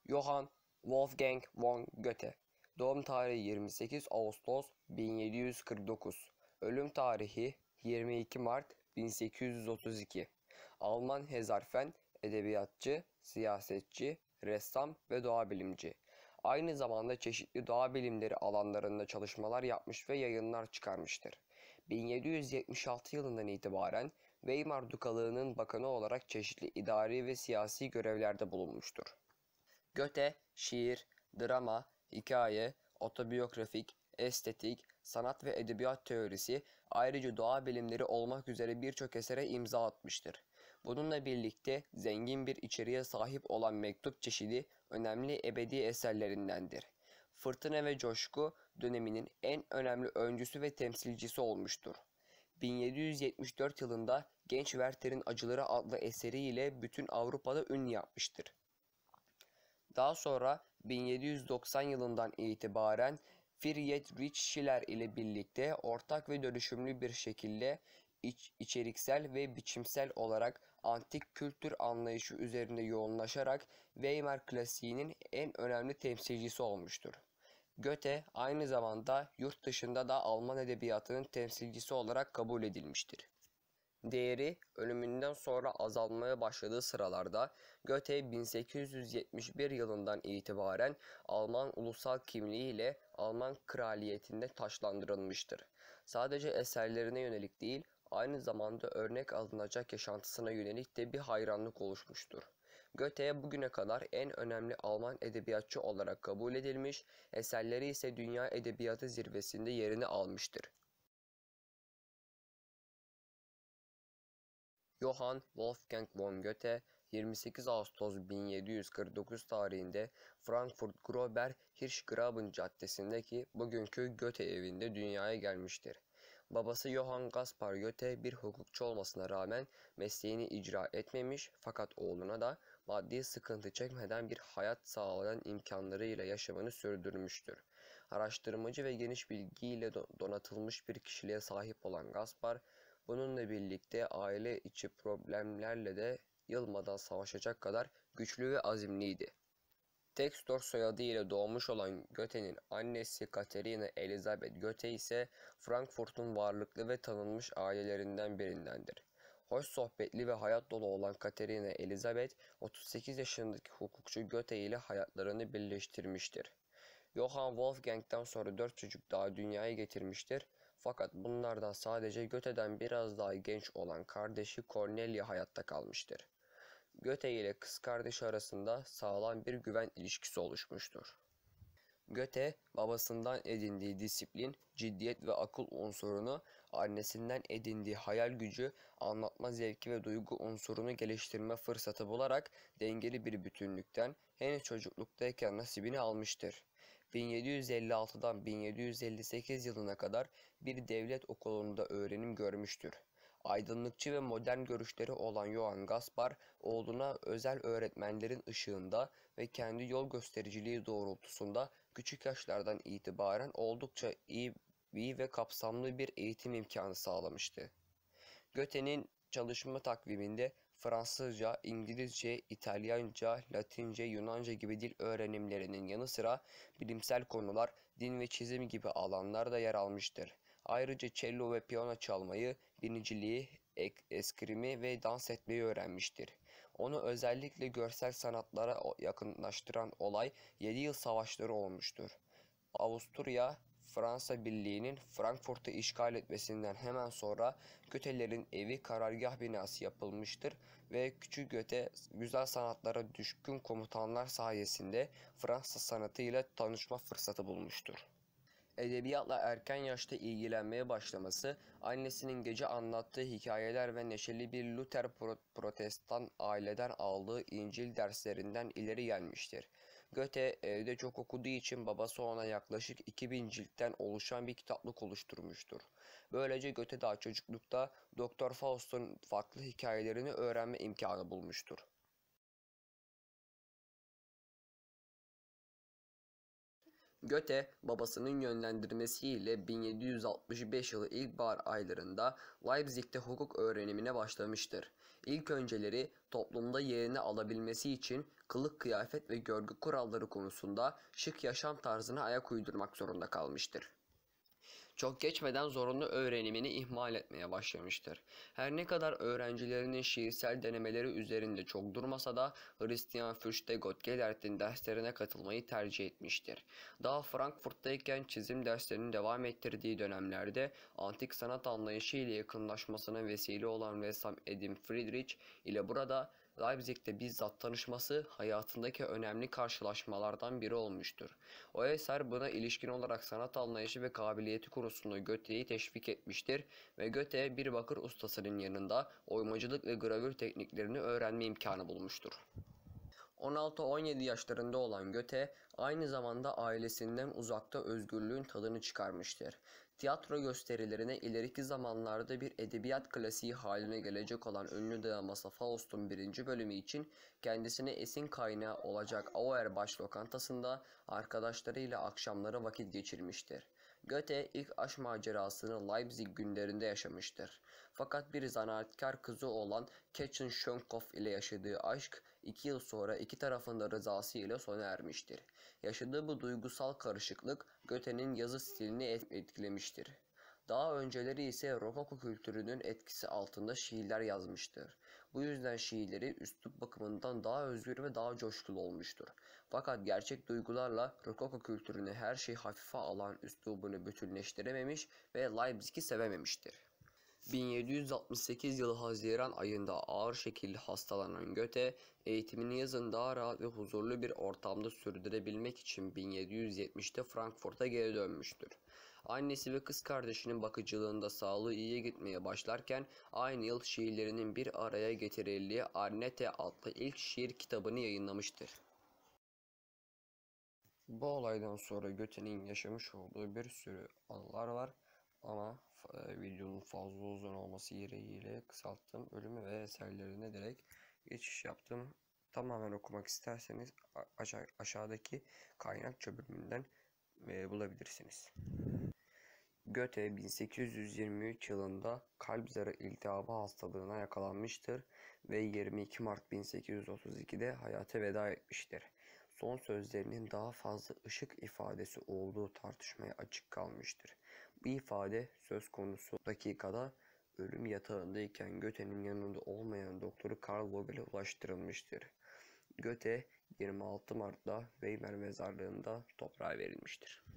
Johann Wolfgang von Goethe. Doğum tarihi 28 Ağustos 1749. Ölüm tarihi 22 Mart 1832. Alman Hezarfen, edebiyatçı, siyasetçi, ressam ve doğa bilimci. Aynı zamanda çeşitli doğa bilimleri alanlarında çalışmalar yapmış ve yayınlar çıkarmıştır. 1776 yılından itibaren Weimar Dukalığı'nın bakanı olarak çeşitli idari ve siyasi görevlerde bulunmuştur. Goethe, şiir, drama, hikaye, otobiyografik, estetik, sanat ve edebiyat teorisi, ayrıca doğa bilimleri olmak üzere birçok esere imza atmıştır. Bununla birlikte zengin bir içeriğe sahip olan mektup çeşidi önemli ebedi eserlerindendir. Fırtına ve Coşku döneminin en önemli öncüsü ve temsilcisi olmuştur. 1774 yılında Genç Werther'in Acıları adlı eseriyle bütün Avrupa'da ün yapmıştır. Daha sonra 1790 yılından itibaren Friedrich Schiller ile birlikte ortak ve dönüşümlü bir şekilde içeriksel ve biçimsel olarak antik kültür anlayışı üzerinde yoğunlaşarak Weimar klasiğinin en önemli temsilcisi olmuştur. Goethe aynı zamanda yurt dışında da Alman edebiyatının temsilcisi olarak kabul edilmiştir. Değeri ölümünden sonra azalmaya başladığı sıralarda Goethe 1871 yılından itibaren Alman ulusal kimliğiyle Alman kraliyetinde taçlandırılmıştır. Sadece eserlerine yönelik değil, aynı zamanda örnek alınacak yaşantısına yönelik de bir hayranlık oluşmuştur. Goethe bugüne kadar en önemli Alman edebiyatçı olarak kabul edilmiş, eserleri ise dünya edebiyatı zirvesinde yerini almıştır. Johann Wolfgang von Goethe 28 Ağustos 1749 tarihinde Frankfurt Grober Hirschgraben Caddesi'ndeki bugünkü Goethe evinde dünyaya gelmiştir. Babası Johann Gaspar Goethe bir hukukçu olmasına rağmen mesleğini icra etmemiş, fakat oğluna da maddi sıkıntı çekmeden bir hayat sağlayan imkanlarıyla yaşamını sürdürmüştür. Araştırmacı ve geniş bilgiyle donatılmış bir kişiliğe sahip olan Gaspar, bununla birlikte aile içi problemlerle de yılmadan savaşacak kadar güçlü ve azimliydi. Textor soyadı ile doğmuş olan Goethe'nin annesi Katharina Elisabeth Goethe ise Frankfurt'un varlıklı ve tanınmış ailelerinden birindendir. Hoş sohbetli ve hayat dolu olan Katharina Elisabeth, 38 yaşındaki hukukçu Goethe ile hayatlarını birleştirmiştir. Johann Wolfgang'den sonra 4 çocuk daha dünyaya getirmiştir. Fakat bunlardan sadece Goethe'den biraz daha genç olan kardeşi Cornelia hayatta kalmıştır. Goethe ile kız kardeşi arasında sağlam bir güven ilişkisi oluşmuştur. Goethe, babasından edindiği disiplin, ciddiyet ve akıl unsurunu, annesinden edindiği hayal gücü, anlatma zevki ve duygu unsurunu geliştirme fırsatı bularak dengeli bir bütünlükten henüz çocukluktayken nasibini almıştır. 1756'dan 1758 yılına kadar bir devlet okulunda öğrenim görmüştür. Aydınlıkçı ve modern görüşleri olan Johann Gaspar, oğluna özel öğretmenlerin ışığında ve kendi yol göstericiliği doğrultusunda küçük yaşlardan itibaren oldukça iyi ve kapsamlı bir eğitim imkanı sağlamıştı. Goethe'nin çalışma takviminde Fransızca, İngilizce, İtalyanca, Latince, Yunanca gibi dil öğrenimlerinin yanı sıra bilimsel konular, din ve çizim gibi alanlar da yer almıştır. Ayrıca cello ve piyano çalmayı, biniciliği, eskrimi ve dans etmeyi öğrenmiştir. Onu özellikle görsel sanatlara yakınlaştıran olay 7 yıl savaşları olmuştur. Avusturya, Fransa Birliği'nin Frankfurt'u işgal etmesinden hemen sonra Goethe'lerin evi karargah binası yapılmıştır ve küçük Goethe güzel sanatlara düşkün komutanlar sayesinde Fransız sanatıyla tanışma fırsatı bulmuştur. Edebiyatla erken yaşta ilgilenmeye başlaması, annesinin gece anlattığı hikayeler ve neşeli bir Luther protestan aileden aldığı İncil derslerinden ileri gelmiştir. Goethe evde çok okuduğu için babası ona yaklaşık 2000 ciltten oluşan bir kitaplık oluşturmuştur. Böylece Goethe daha çocuklukta Doktor Faust'un farklı hikayelerini öğrenme imkanı bulmuştur. Goethe, babasının yönlendirmesiyle 1765 yılı ilkbahar aylarında Leipzig'te hukuk öğrenimine başlamıştır. İlk önceleri toplumda yerini alabilmesi için kılık kıyafet ve görgü kuralları konusunda şık yaşam tarzına ayak uydurmak zorunda kalmıştır. Çok geçmeden zorunlu öğrenimini ihmal etmeye başlamıştır. Her ne kadar öğrencilerinin şiirsel denemeleri üzerinde çok durmasa da Christian Fürste Gottgelert'in derslerine katılmayı tercih etmiştir. Daha Frankfurt'tayken çizim derslerini devam ettirdiği dönemlerde antik sanat anlayışı ile yakınlaşmasına vesile olan ressam Edwin Friedrich ile burada Leipzig'te bizzat tanışması hayatındaki önemli karşılaşmalardan biri olmuştur. O eser buna ilişkin olarak sanat anlayışı ve kabiliyeti konusunda Goethe'yi teşvik etmiştir ve Goethe bir bakır ustasının yanında oymacılık ve gravür tekniklerini öğrenme imkanı bulmuştur. 16-17 yaşlarında olan Goethe aynı zamanda ailesinden uzakta özgürlüğün tadını çıkarmıştır. Tiyatro gösterilerine ileriki zamanlarda bir edebiyat klasiği haline gelecek olan ünlü draması Faust'un 1. bölümü için kendisine esin kaynağı olacak Auerbach lokantasında arkadaşlarıyla akşamları vakit geçirmiştir. Goethe ilk aşk macerasını Leipzig günlerinde yaşamıştır. Fakat bir zanaatkar kızı olan Käthe Schönkopf ile yaşadığı aşk 2 yıl sonra iki tarafın da rızası ile sona ermiştir. Yaşadığı bu duygusal karışıklık Goethe'nin yazı stilini etkilemiştir. Daha önceleri ise Rokoko kültürünün etkisi altında şiirler yazmıştır. Bu yüzden şiirleri üslup bakımından daha özgür ve daha coşkulu olmuştur. Fakat gerçek duygularla Rokoko kültürünü her şeyi hafife alan üslubunu bütünleştirememiş ve Leipzig'i sevememiştir. 1768 yılı Haziran ayında ağır şekilde hastalanan Goethe, eğitimini yazın daha rahat ve huzurlu bir ortamda sürdürebilmek için 1770'te Frankfurt'a geri dönmüştür. Annesi ve kız kardeşinin bakıcılığında sağlığı iyiye gitmeye başlarken aynı yıl şiirlerinin bir araya getirildiği Arnette adlı ilk şiir kitabını yayınlamıştır. Bu olaydan sonra Goethe'nin yaşamış olduğu bir sürü anılar var ama videonun fazla uzun olması gereğiyle kısalttım. Ölümü ve eserlerine direkt geçiş yaptım. Tamamen okumak isterseniz aşağıdaki kaynakça bölümünden bulabilirsiniz. Goethe 1823 yılında kalp zarı iltihabı hastalığına yakalanmıştır ve 22 Mart 1832'de hayata veda etmiştir. Son sözlerinin daha fazla ışık ifadesi olduğu tartışmaya açık kalmıştır. Bu ifade söz konusu dakikada ölüm yatağındayken Goethe'nin yanında olmayan doktoru Karl Vogele ulaştırılmıştır. Goethe 26 Mart'ta Weimar mezarlığında toprağa verilmiştir.